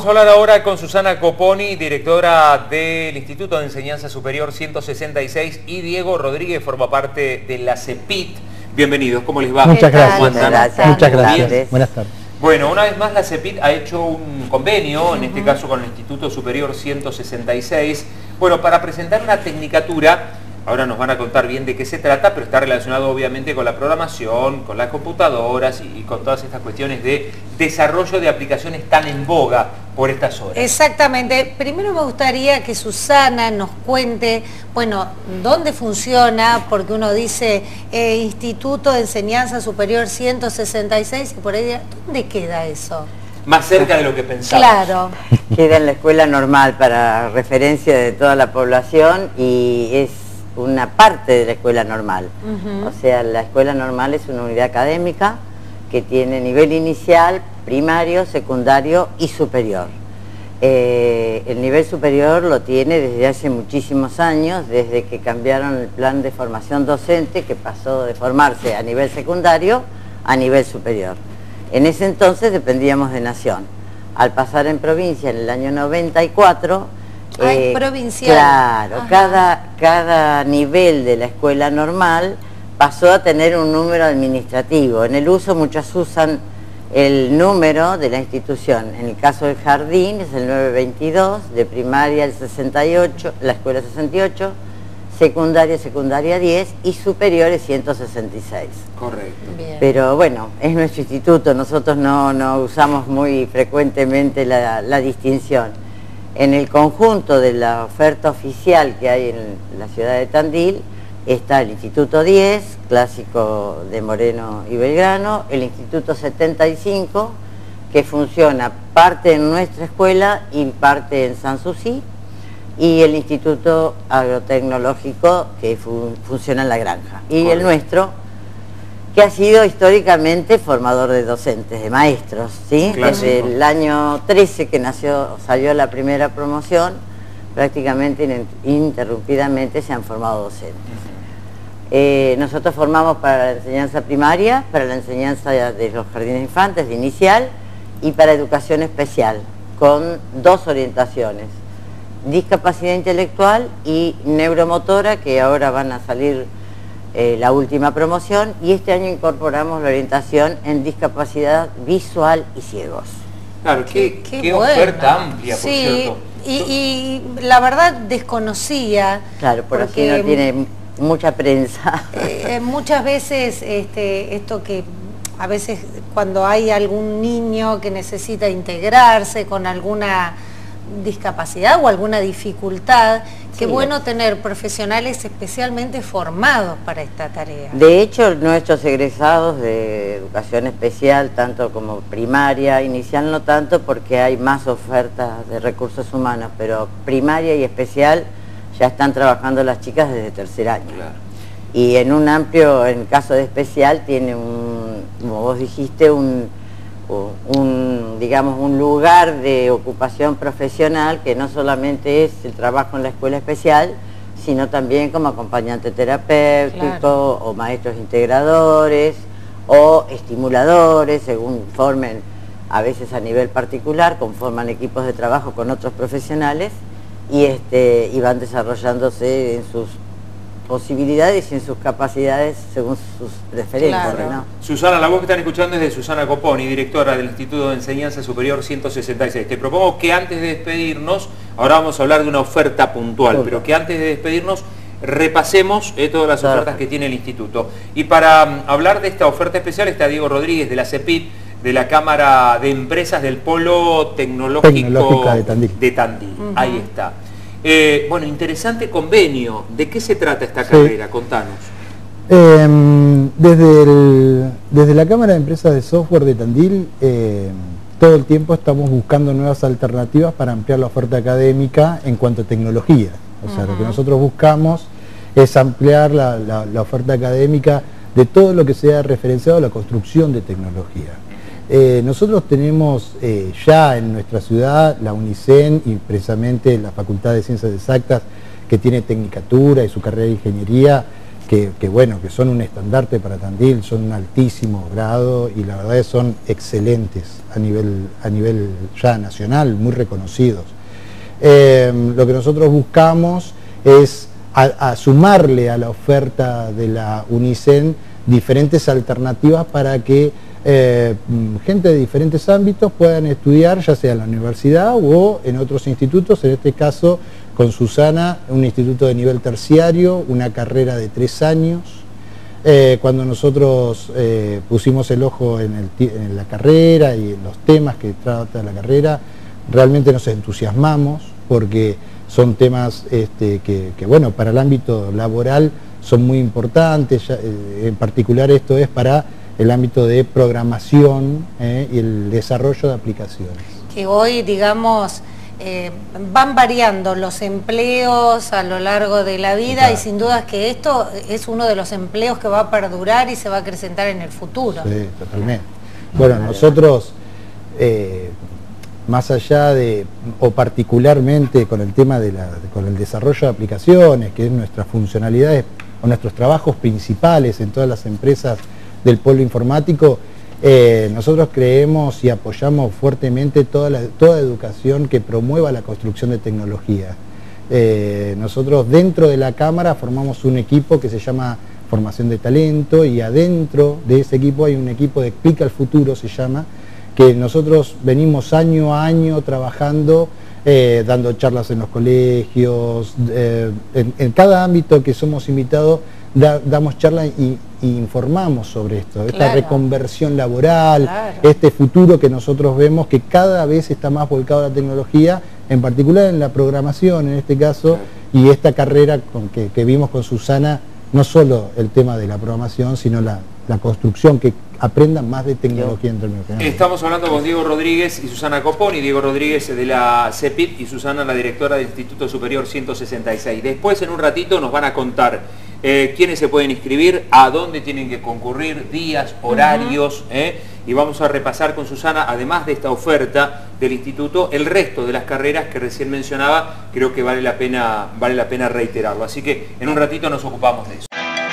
a hablar ahora con Susana Coponi, directora del Instituto de Enseñanza Superior 166, y Diego Rodríguez, forma parte de la CEPIT. Bienvenidos, ¿cómo les va? Muchas gracias. Muchas gracias. Buenas tardes. Bueno, una vez más la CEPIT ha hecho un convenio, en este caso con el Instituto Superior 166, bueno, para presentar una tecnicatura. Ahora nos van a contar bien de qué se trata, pero está relacionado obviamente con la programación, con las computadoras y con todas estas cuestiones de desarrollo de aplicaciones tan en boga por estas horas. Exactamente. Primero me gustaría que Susana nos cuente, bueno, dónde funciona, porque uno dice Instituto de Enseñanza Superior 166 y por ahí, ¿dónde queda eso? Más cerca de lo que pensamos. Claro. Queda en la escuela normal para referencia de toda la población y es una parte de la escuela normal. O sea, la escuela normal es una unidad académica que tiene nivel inicial, primario, secundario y superior. El nivel superior lo tiene desde hace muchísimos años, desde que cambiaron el plan de formación docente, que pasó de formarse a nivel secundario a nivel superior. En ese entonces dependíamos de Nación. Al pasar en provincia en el año 94, provincial. Claro, cada nivel de la escuela normal pasó a tener un número administrativo. En el uso muchos usan el número de la institución. En el caso del jardín es el 922, de primaria el 68, la escuela 68, secundaria 10 y superior es 166. Correcto. Bien. Pero bueno, es nuestro instituto, nosotros no usamos muy frecuentemente la distinción. En el conjunto de la oferta oficial que hay en la ciudad de Tandil está el Instituto 10, clásico de Moreno y Belgrano, el Instituto 75, que funciona parte en nuestra escuela y parte en Sanssouci, y el Instituto Agrotecnológico, que funciona en La Granja. Y Correcto. El nuestro, que ha sido históricamente formador de docentes, de maestros, ¿sí? Clásico. Desde el año 13 que salió la primera promoción, prácticamente ininterrumpidamente se han formado docentes. Nosotros formamos para la enseñanza primaria, para la enseñanza de los jardines de infantes, de inicial, y para educación especial, con dos orientaciones: discapacidad intelectual y neuromotora, que ahora van a salir la última promoción, y este año incorporamos la orientación en discapacidad visual y ciegos. Claro, qué bueno. oferta amplia, por sí, cierto. y la verdad desconocía. Claro, por aquí porque no tiene mucha prensa. Muchas veces esto que a veces cuando hay algún niño que necesita integrarse con alguna discapacidad o alguna dificultad, qué Sí. bueno tener profesionales especialmente formados para esta tarea. De hecho, nuestros egresados de educación especial, tanto como primaria, inicial no tanto porque hay más ofertas de recursos humanos, pero primaria y especial ya están trabajando las chicas desde tercer año. Claro. Y en un amplio, en caso de especial, tiene como vos dijiste, digamos, un lugar de ocupación profesional que no solamente es el trabajo en la escuela especial, sino también como acompañante terapéutico, Claro. o maestros integradores o estimuladores, según formen, a veces a nivel particular, conforman equipos de trabajo con otros profesionales y van desarrollándose en sus posibilidades y en sus capacidades según sus preferencias, Claro. ¿no? Susana, la voz que están escuchando es de Susana Coponi, directora del Instituto de Enseñanza Superior 166. Te propongo que antes de despedirnos, ahora vamos a hablar de una oferta puntual, pero que antes de despedirnos repasemos todas las ofertas que tiene el instituto. Y para hablar de esta oferta especial está Diego Rodríguez de la CEPIT, de la Cámara de Empresas del Polo Tecnológico de Tandil. Ahí está. Bueno, interesante convenio. ¿De qué se trata esta carrera? Contanos. Desde la Cámara de Empresas de Software de Tandil, todo el tiempo estamos buscando nuevas alternativas para ampliar la oferta académica en cuanto a tecnología. O sea, lo que nosotros buscamos es ampliar la oferta académica de todo lo que sea referenciado a la construcción de tecnología. Nosotros tenemos ya en nuestra ciudad la UNICEN y precisamente la Facultad de Ciencias Exactas, que tiene tecnicatura y su carrera de ingeniería, bueno, que son un estandarte para Tandil, son un altísimo grado y la verdad es que son excelentes a nivel ya nacional, muy reconocidos. Lo que nosotros buscamos es a sumarle a la oferta de la UNICEN diferentes alternativas para que gente de diferentes ámbitos puedan estudiar, ya sea en la universidad o en otros institutos, en este caso con Susana, un instituto de nivel terciario, una carrera de 3 años. Cuando nosotros pusimos el ojo en la carrera y en los temas que trata la carrera, realmente nos entusiasmamos porque son temas que bueno, para el ámbito laboral son muy importantes, en particular esto es para el ámbito de programación y el desarrollo de aplicaciones. Que hoy, digamos, van variando los empleos a lo largo de la vida, claro. Y sin duda que esto es uno de los empleos que va a perdurar y se va a acrecentar en el futuro. Sí, totalmente. Bueno, nosotros, más allá de, o particularmente con el tema con el desarrollo de aplicaciones, que es nuestras funcionalidades o nuestros trabajos principales en todas las empresas del polo informático, nosotros creemos y apoyamos fuertemente toda educación que promueva la construcción de tecnología. Nosotros dentro de la Cámara formamos un equipo que se llama Formación de Talento y adentro de ese equipo hay un equipo de Explica el Futuro, se llama, que nosotros venimos año a año trabajando, dando charlas en los colegios, en cada ámbito que somos invitados damos charlas y informamos sobre esto, esta claro. Reconversión laboral, claro. Este futuro que nosotros vemos que cada vez está más volcado a la tecnología, en particular en la programación en este caso, y esta carrera que vimos con Susana, no solo el tema de la programación, sino la construcción, que aprendan más de tecnología en términos generales. Estamos hablando con Diego Rodríguez y Susana Coponi, Diego Rodríguez de la CEPIT y Susana, la directora del Instituto Superior 166. Después, en un ratito, nos van a contar quiénes se pueden inscribir, a dónde tienen que concurrir, días, horarios, y vamos a repasar con Susana, además de esta oferta del instituto, el resto de las carreras que recién mencionaba. Creo que vale la pena reiterarlo, así que en un ratito nos ocupamos de eso.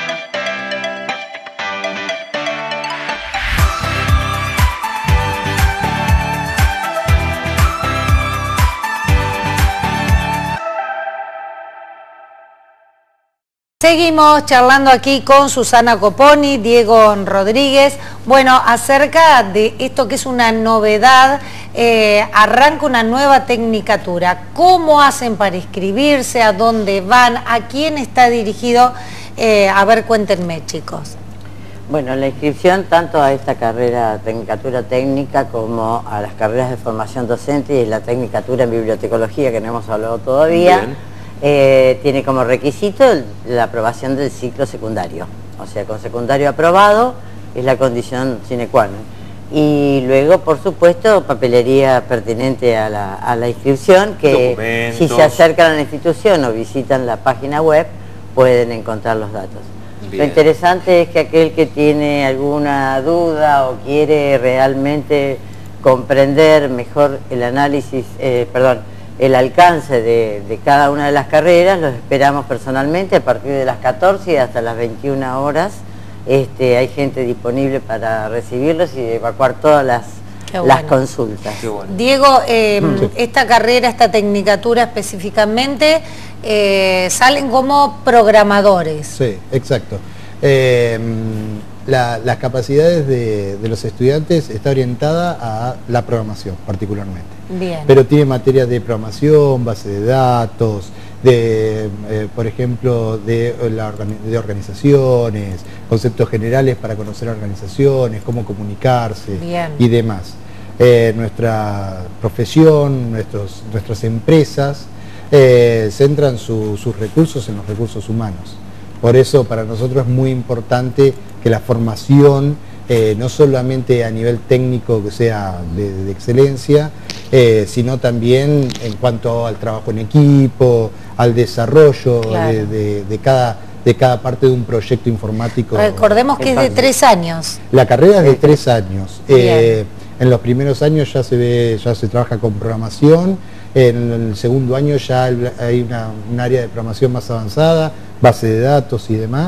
Seguimos charlando aquí con Susana Coponi, Diego Rodríguez, bueno, acerca de esto que es una novedad, arranca una nueva tecnicatura. ¿Cómo hacen para inscribirse? ¿A dónde van? ¿A quién está dirigido? A ver, cuéntenme, chicos. Bueno, la inscripción tanto a esta carrera, tecnicatura técnica, como a las carreras de formación docente y la tecnicatura en bibliotecología, que no hemos hablado todavía. Bien. Tiene como requisito la aprobación del ciclo secundario, o sea, con secundario aprobado es la condición sine qua non. Y luego, por supuesto, papelería pertinente a la inscripción, que documentos. Si se acercan a la institución o visitan la página web, pueden encontrar los datos. Bien. Lo interesante es que aquel que tiene alguna duda o quiere realmente comprender mejor el análisis, el alcance de cada una de las carreras, los esperamos personalmente a partir de las 14 y hasta las 21 horas. Hay gente disponible para recibirlos y evacuar todas las consultas. Bueno. Diego, esta carrera, esta tecnicatura específicamente, salen como programadores. Sí, exacto. Las capacidades de los estudiantes está orientada a la programación particularmente. Bien. Pero tiene materias de programación, base de datos, por ejemplo, de organizaciones, conceptos generales para conocer organizaciones, cómo comunicarse. Bien. Y demás. Nuestra profesión, nuestras empresas centran sus recursos en los recursos humanos. Por eso para nosotros es muy importante que la formación, no solamente a nivel técnico que sea de excelencia, sino también en cuanto al trabajo en equipo, al desarrollo, claro, de cada parte de un proyecto informático. Recordemos que es de 3 años. La carrera es de 3 años. En los primeros años ya se trabaja con programación, en el segundo año ya hay un área de programación más avanzada, base de datos y demás,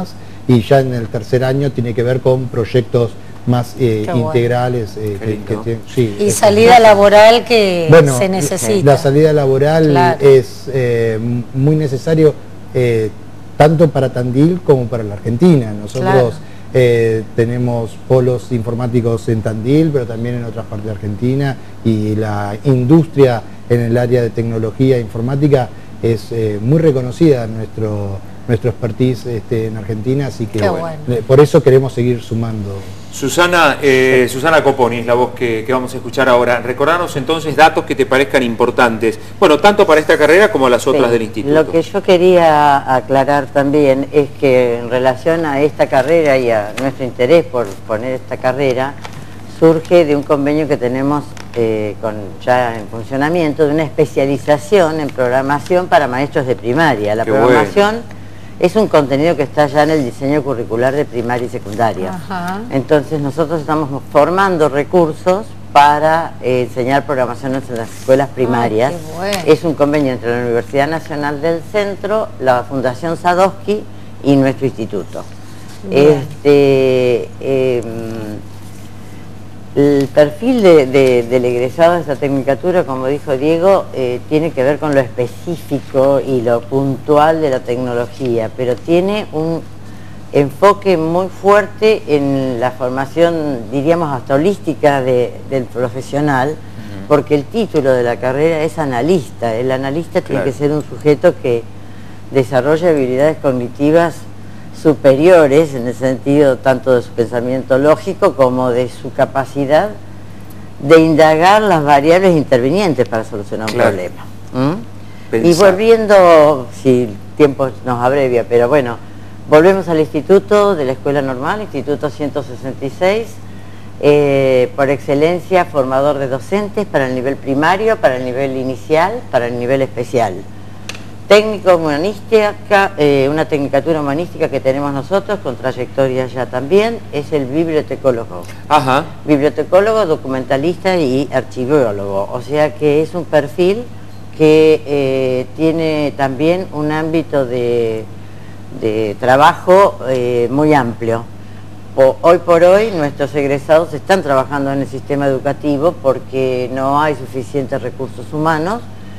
y ya en el tercer año tiene que ver con proyectos más integrales. Sí, y salida laboral que se necesita. La salida laboral es muy necesario tanto para Tandil como para la Argentina. Nosotros tenemos polos informáticos en Tandil, pero también en otras partes de Argentina, y la industria en el área de tecnología e informática es muy reconocida, nuestro expertise en Argentina, así que por eso queremos seguir sumando. Susana Coponi es la voz que vamos a escuchar ahora. Recordanos entonces datos que te parezcan importantes, bueno, tanto para esta carrera como las otras del instituto. Lo que yo quería aclarar también es que en relación a esta carrera y a nuestro interés por poner esta carrera, surge de un convenio que tenemos ya en funcionamiento, de una especialización en programación para maestros de primaria. La programación es un contenido que está ya en el diseño curricular de primaria y secundaria. Entonces nosotros estamos formando recursos para enseñar programación en las escuelas primarias. Es un convenio entre la Universidad Nacional del Centro, la Fundación Sadowski y nuestro instituto. El perfil del egresado de esta tecnicatura, como dijo Diego, tiene que ver con lo específico y lo puntual de la tecnología, pero tiene un enfoque muy fuerte en la formación, diríamos, hasta holística del profesional, porque el título de la carrera es analista. El analista tiene que ser un sujeto que desarrolla habilidades cognitivas superiores, en el sentido tanto de su pensamiento lógico como de su capacidad de indagar las variables intervinientes para solucionar un problema. Y volviendo, si el tiempo nos abrevia, pero bueno, volvemos al instituto de la Escuela Normal, Instituto 166, por excelencia formador de docentes para el nivel primario, para el nivel inicial, para el nivel especial. Técnico humanística, una tecnicatura humanística que tenemos nosotros, con trayectoria ya también, es el bibliotecólogo. Bibliotecólogo, documentalista y archiveólogo, o sea que es un perfil que tiene también un ámbito de trabajo muy amplio. Hoy por hoy nuestros egresados están trabajando en el sistema educativo porque no hay suficientes recursos humanos,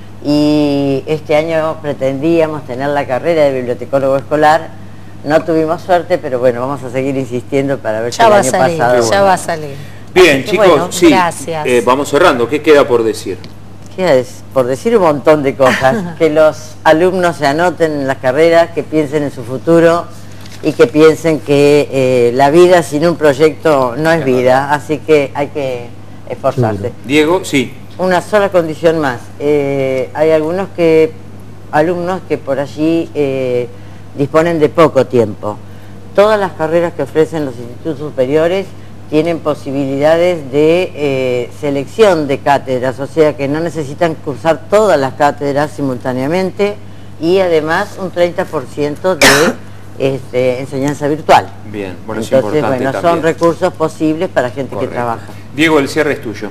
y este año pretendíamos tener la carrera de bibliotecólogo escolar. No tuvimos suerte, pero bueno, vamos a seguir insistiendo para ver si el año pasado... Ya va a salir. Bien, chicos, gracias. Vamos cerrando. ¿Qué queda por decir? Queda por decir un montón de cosas. Que los alumnos se anoten en las carreras, que piensen en su futuro y que piensen que la vida sin un proyecto no es vida, así que hay que esforzarse. Diego, sí. Una sola condición más. Hay alumnos que por allí disponen de poco tiempo. Todas las carreras que ofrecen los institutos superiores tienen posibilidades de selección de cátedras, o sea que no necesitan cursar todas las cátedras simultáneamente, y además un 30% de enseñanza virtual. Bien, bueno, entonces, es importante bueno, son recursos posibles para gente que trabaja. Diego, el cierre es tuyo.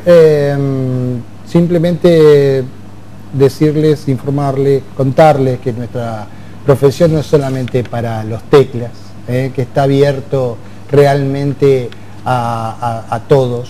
Simplemente decirles, informarles, contarles que nuestra profesión no es solamente para los teclas, que está abierto realmente a todos,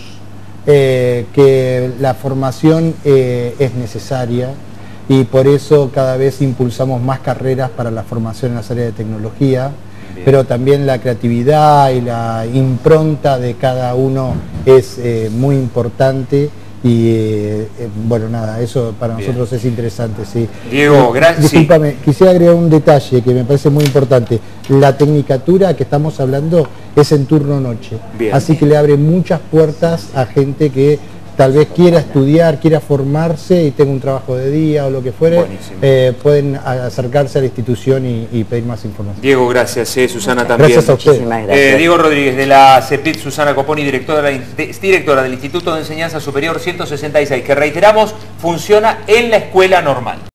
que la formación es necesaria, y por eso cada vez impulsamos más carreras para la formación en las áreas de tecnología. Pero también la creatividad y la impronta de cada uno es muy importante, y bueno, nada, eso para nosotros es interesante. Diego, gracias. Discúlpame, quisiera agregar un detalle que me parece muy importante. La tecnicatura que estamos hablando es en turno noche, así que le abre muchas puertas a gente que tal vez quiera estudiar, quiera formarse y tenga un trabajo de día o lo que fuere. Pueden acercarse a la institución y pedir más información. Diego, gracias. Susana también. Gracias a ustedes. Diego Rodríguez, de la CEPIT, Susana Coponi, directora del Instituto de Enseñanza Superior 166, que reiteramos, funciona en la Escuela Normal.